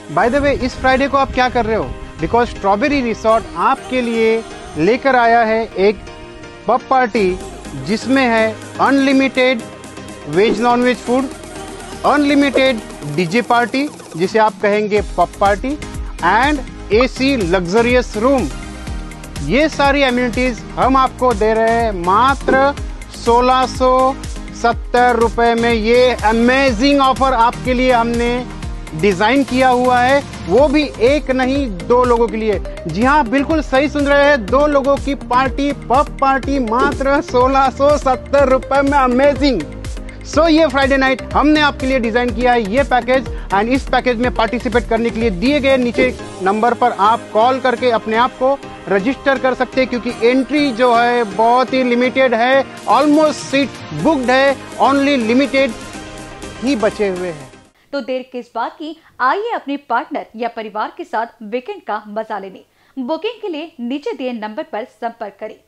By the way, इस Friday को आप क्या कर रहे हो? बिकॉज स्ट्रॉबेरी रिसोर्ट आपके लिए लेकर आया है एक पब पार्टी जिसमें है unlimited veg non veg food, unlimited DJ party जिसे आप कहेंगे pub party, and AC luxurious room. ये सारी एम्यूनिटीज हम आपको दे रहे हैं मात्र 1670 रुपए में। ये अमेजिंग ऑफर आपके लिए हमने डिजाइन किया हुआ है, वो भी एक नहीं 2 लोगों के लिए। जी हाँ, बिल्कुल सही सुन रहे हैं, 2 लोगों की पार्टी, पब पार्टी मात्र 1670 रुपए में। अमेजिंग। सो ये फ्राइडे नाइट हमने आपके लिए डिजाइन किया है ये पैकेज, एंड इस पैकेज में पार्टिसिपेट करने के लिए दिए गए नीचे नंबर पर आप कॉल करके अपने आप को रजिस्टर कर सकते हैं, क्योंकि एंट्री जो है बहुत ही लिमिटेड है। ऑलमोस्ट सीट बुक्ड है, ओनली लिमिटेड ही बचे हुए हैं। तो देर किस बात की, आइए अपने पार्टनर या परिवार के साथ वीकेंड का मजा लेने। बुकिंग के लिए नीचे दिए नंबर पर संपर्क करें।